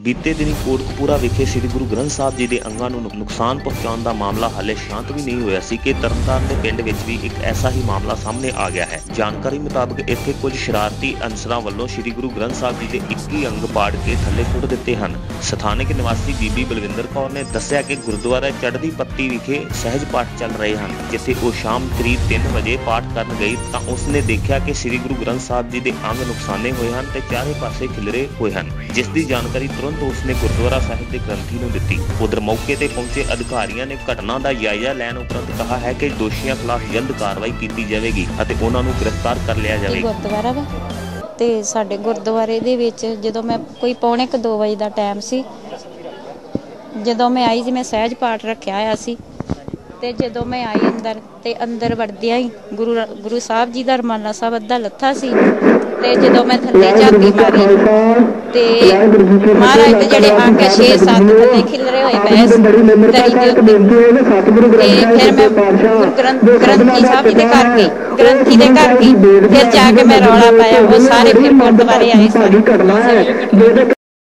बीते दिनी कोटकपूरा विखे श्री गुरु ग्रंथ साहब जी के अंगां नूं नुकसान पहुंचाउण दा मामला हाले शांत भी नहीं होया सी कि तरनतारन दे पिंड विच भी एक ऐसा ही मामला सामने आ गया है। जानकारी मुताबिक इत्थे कुछ शरारती अंसरां वल्लों श्री गुरु ग्रंथ साहब जी के 21 अंग पाड़ के थल्ले सुट दिते हन। स्थानिक निवासी बीबी बलविंदर कौर ने दस्सिया कि गुरुद्वारा चढ़दी पत्ती विखे सहज पाठ चल रहे हैं। जिथे वो शाम करीब 3 बजे पाठ करन गई तो उसने देखा कि श्री गुरु ग्रंथ साहब जी के अंग नुकसाने हुए हैं ते चारे पासे खिलरे हुए हैं, जिसकी जानकारी तुरंत उसने गुरुद्वारा साहिब के ग्रंथी को दी। उधर मौके पर पहुंचे अधिकारियों ने घटना का जायजा लैन उपरंत कहा है कि दोषियों खिलाफ जल्द कार्रवाई की जाएगी और उन्होंने गिरफ्तार कर लिया जाएगा। गुरुद्वारा वा ते साडे गुरुद्वारे दे विच जदों मैं कोई 1:45 वजे दा टाइम सी, जदों मैं आई जी मैं सहज पाठ रखिया होया सी ते जदों मैं आई अंदर ते अंदर वड़दिया ही गुरु साहब जी दा रमाला साहब अद्धा लत्था सी ते जदों मैं थल्ले झांकी मारी ते महाराज दे जेड़े अंग 6-7 थल्ले खिलरे होए पए दरी दे उत्ते ते फिर मैं ग्रंथी साहब जी दे घर गई, ग्रंथी दे घर गई, फिर जाके मैं रौला पाया, वो सारे फिर गुरुद्वारे आए सारे।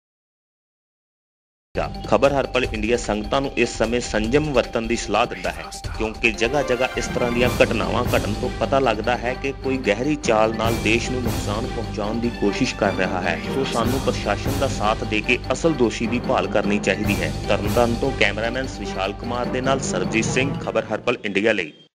खबर हर पल इंडिया संगतां नूं इस समय संयम वरतन की सलाह दिंदा है, क्योंकि जगह जगह इस तरह ਦੀਆਂ घटनावां घटन तो पता लगता है कि कोई गहरी चाल नाल देश नूं नुकसान पहुंचाउण की कोशिश कर रहा है। तो सानू प्रशासन का साथ दे के असल दोषी की भाल करनी चाहिए है। तरनतारन तो कैमरामैन विशाल कुमार दे नाल सरबजीत सिंह, खबर हर पल इंडिया ਲਈ।